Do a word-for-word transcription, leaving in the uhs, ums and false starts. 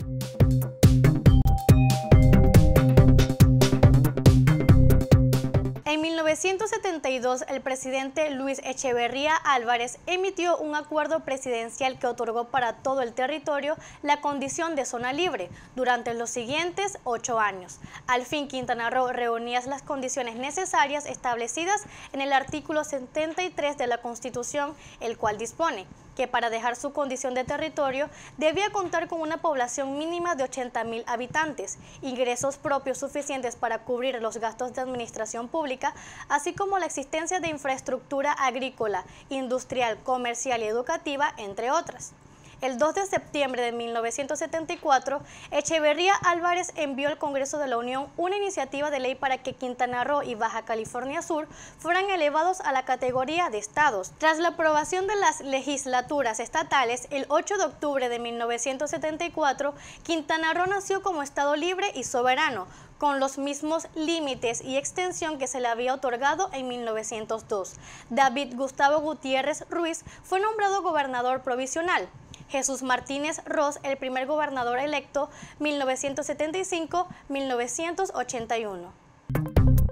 En mil novecientos setenta y dos, el presidente Luis Echeverría Álvarez emitió un acuerdo presidencial que otorgó para todo el territorio la condición de zona libre durante los siguientes ocho años. Al fin, Quintana Roo reunía las condiciones necesarias establecidas en el artículo setenta y tres de la Constitución, el cual dispone que para dejar su condición de territorio debía contar con una población mínima de ochenta mil habitantes, ingresos propios suficientes para cubrir los gastos de administración pública, así como la existencia de infraestructura agrícola, industrial, comercial y educativa, entre otras. El dos de septiembre de mil novecientos setenta y cuatro, Echeverría Álvarez envió al Congreso de la Unión una iniciativa de ley para que Quintana Roo y Baja California Sur fueran elevados a la categoría de estados. Tras la aprobación de las legislaturas estatales, el ocho de octubre de mil novecientos setenta y cuatro, Quintana Roo nació como estado libre y soberano, con los mismos límites y extensión que se le había otorgado en mil novecientos dos. David Gustavo Gutiérrez Ruiz fue nombrado gobernador provisional. Jesús Martínez Ros, el primer gobernador electo, mil novecientos setenta y cinco a mil novecientos ochenta y uno.